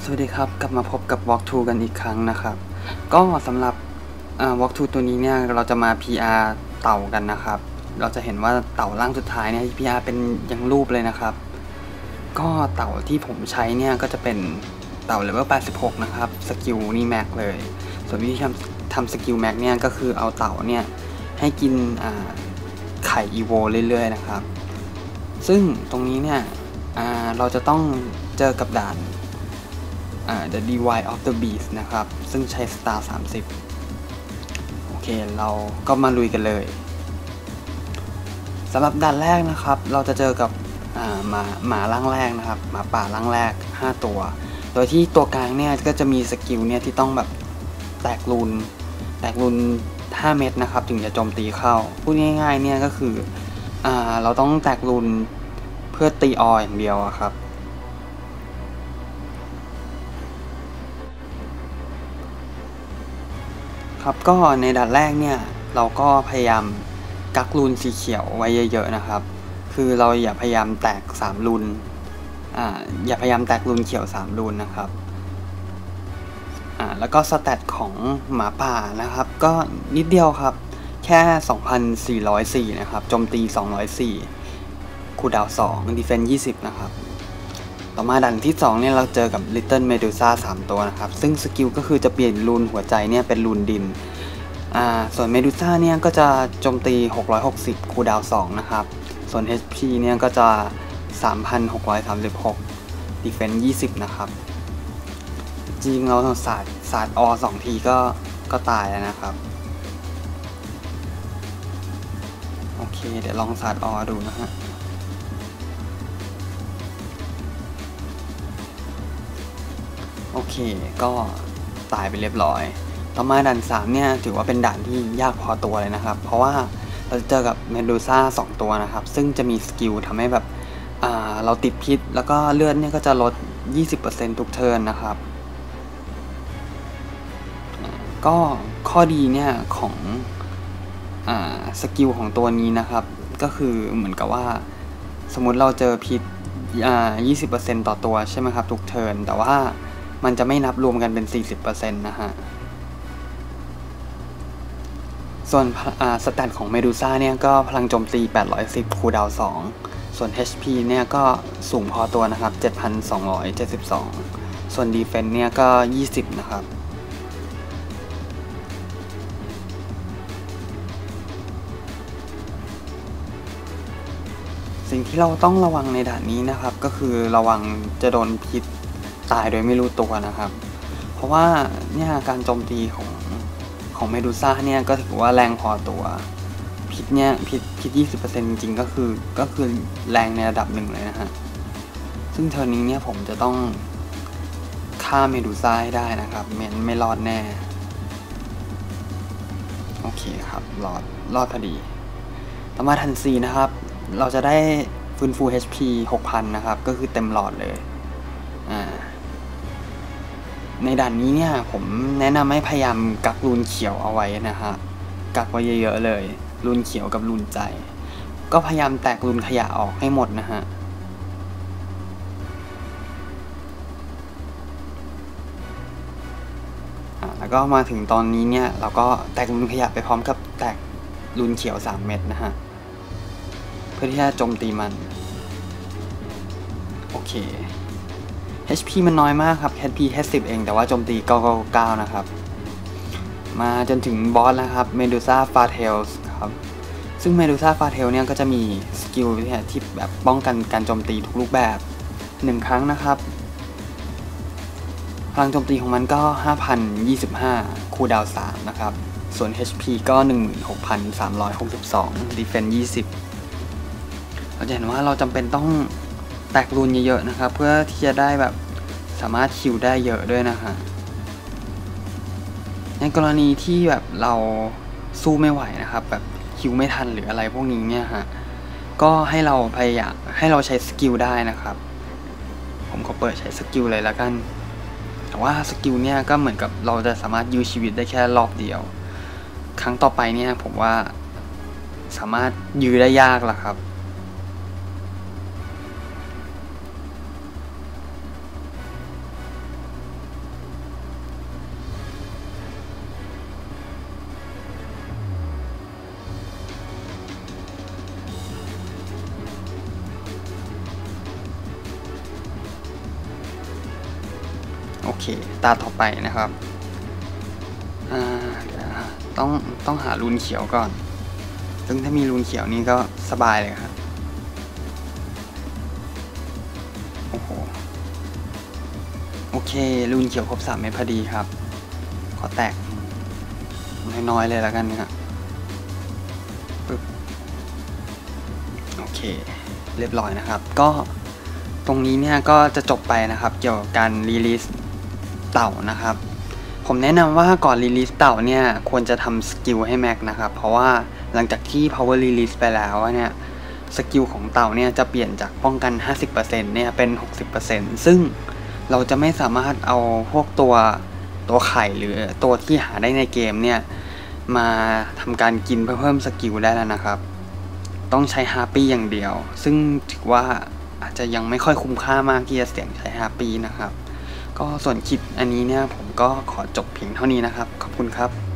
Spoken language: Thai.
วัสดีครับกลับมาพบกับ Walk2 กันอีกครั้งนะครับก็สำหรับWalk2 ตัวนี้เนี่ยเราจะมา PR เต่ากันนะครับเราจะเห็นว่าเต่าร่างสุดท้ายเนี่ย PR เป็นยังรูปเลยนะครับก็เต่าที่ผมใช้เนี่ยก็จะเป็นเต่าเลเวล86นะครับสกิลนี่แม็กเลยส่วนวิธีทำสกิลแม็กเนี่ยก็คือเอาเต่าเนี่ยให้กินไข่อีโวเรื่อยๆนะครับซึ่งตรงนี้เนี่ยเราจะต้องเจอกับด่านThe Divide of the Beast นะครับซึ่งใช้สตาร์30โอเคเราก็มาลุยกันเลยสำหรับด่านแรกนะครับเราจะเจอกับหมาร่างแรกนะครับหมาป่าร่างแรก5ตัวโดยที่ตัวกลางเนี่ยก็จะมีสกิลเนี่ยที่ต้องแบบแตกรูน5 เม็ดนะครับถึงจะโจมตีเข้าพูดง่ายๆเนี่ยก็คือเราต้องแตกรูนเพื่อตีออย่างเดียวครับครับก็ในด่านแรกเนี่ยเราก็พยายามกักรูนสีเขียวไว้เยอะๆนะครับคือเราอย่าพยายามแตก3รูนอย่าพยายามแตกรูนเขียว3รูนนะครับแล้วก็สแตทของหมาป่านะครับก็นิดเดียวครับแค่ 2,404 นะครับโจมตี204คูลดาวน์2 Defense 20นะครับต่อมาด่านที่2เนี่ยเราเจอกับ Little Medusa 3 ตัวนะครับซึ่งสกิลก็คือจะเปลี่ยนรูนหัวใจเนี่ยเป็นรูนดินส่วน Medusa เนี่ยก็จะโจมตี660คูลดาวน์2นะครับส่วน HP เนี่ยก็จะ 3,636 Defense 20นะครับจริงเราสาดอ2 ทีก็ตายแล้วนะครับโอเคเดี๋ยวลองสาดอดูนะฮะโอเคก็ตายไปเรียบร้อยต่อมาด่าน3เนี่ยถือว่าเป็นด่านที่ยากพอตัวเลยนะครับเพราะว่าเราจะเจอกับเมดูซ่า2 ตัวนะครับซึ่งจะมีสกิลทำให้แบบเราติดพิษแล้วก็เลือดเนี่ยก็จะลด 20% ทุกเทิร์นนะครับก็ข้อดีเนี่ยของสกิลของตัวนี้นะครับก็คือเหมือนกับว่าสมมุติเราเจอพิษ20% ต่อตัวใช่ไหมครับทุกเทิร์นแต่ว่ามันจะไม่นับรวมกันเป็น 40% นะฮะส่วนสแตทของเมดูซ่าเนี่ยก็พลังโจมตี810คูลดาวน์2ส่วน HP เนี่ยก็สูงพอตัวนะครับ 7,272 ส่วน Defense เนี่ยก็20นะครับสิ่งที่เราต้องระวังในด่านนี้นะครับก็คือระวังจะโดนพิษตายโดยไม่รู้ตัวนะครับเพราะว่าเนี่ยการโจมตีของเมดูซ่าเนี่ยก็ถือว่าแรงพอตัวพิษเนี่ยพิษ 20% จริงๆก็คือแรงในระดับหนึ่งเลยนะฮะซึ่งเทอร์นนี้เนี่ยผมจะต้องฆ่าเมดูซ่าให้ได้นะครับไม่รอดแน่โอเคครับรอดพอดีต่อมาทันซีนะครับเราจะได้ฟื้นฟู HP 6,000 นะครับก็คือเต็มหลอดเลยในด่านนี้เนี่ยผมแนะนำให้พยายามกักรูนเขียวเอาไว้นะฮะกักไว้เยอะๆเลยรูนเขียวกับรูนใจก็พยายามแตกรูนขยะออกให้หมดนะฮะแล้วก็มาถึงตอนนี้เนี่ยเราก็แตกรูนขยะไปพร้อมกับแตกรูนเขียว3 เม็ดนะฮะเพื่อที่จะโจมตีมันโอเค HP มันน้อยมากครับ HP แค่10เองแต่ว่าโจมตี999นะครับมาจนถึงบอสแล้วครับ Medusa Fartales ครับซึ่ง Medusa Fartales เนี่ยก็จะมีสกิลที่แบบป้องกันการโจมตีทุกรูปแบบ1 ครั้งนะครับพลังโจมตีของมันก็ 5,025 คูลดาวน์3นะครับส่วน HP ก็ 16,362 Defense 20เราจะเห็นว่าเราจำเป็นต้องแตกรูนเยอะๆนะครับเพื่อที่จะได้แบบสามารถคิวได้เยอะด้วยนะฮะในกรณีที่แบบเราสู้ไม่ไหวนะครับแบบคิวไม่ทันหรืออะไรพวกนี้เนี่ยฮะก็ให้เราพยายามให้เราใช้สกิลได้นะครับผมก็เปิดใช้สกิลเลยแล้วกันแต่ว่าสกิลเนี่ยก็เหมือนกับเราจะสามารถยื้อชีวิตได้แค่รอบเดียวครั้งต่อไปเนี่ยผมว่าสามารถยื้อได้ยากละครับ โโอเคตาต่อไปนะครับเดี๋ยวต้องหารูนเขียวก่อนซึ่งถ้ามีรูนเขียวนี่ก็สบายเลยครับโอ้โหโอเครูนเขียวครบ3 เม็ดพอดีครับขอแตกน้อยๆเลยแล้วกันนะครับปึ๊บโอเคเรียบร้อยนะครับก็ตรงนี้เนี่ยก็จะจบไปนะครับเกี่ยวกับการรีลิสเต่านะครับผมแนะนำว่าก่อนรีลิสเต่าเนี่ยควรจะทำสกิลให้แม็กนะครับเพราะว่าหลังจากที่ power release ไปแล้วเนี่ยสกิลของเต่าเนี่ยจะเปลี่ยนจากป้องกัน 50% เนี่ยเป็น 60% ซึ่งเราจะไม่สามารถเอาพวกตัวไข่หรือตัวที่หาได้ในเกมเนี่ยมาทำการกินเพื่อเพิ่มสกิลได้แล้วนะครับต้องใช้ฮาร์ปี้อย่างเดียวซึ่งถือว่าอาจจะยังไม่ค่อยคุ้มค่ามากที่จะเสี่ยงใช้ฮาร์ปี้นะครับก็ส่วนคลิปอันนี้เนี่ยผมก็ขอจบเพียงเท่านี้นะครับขอบคุณครับ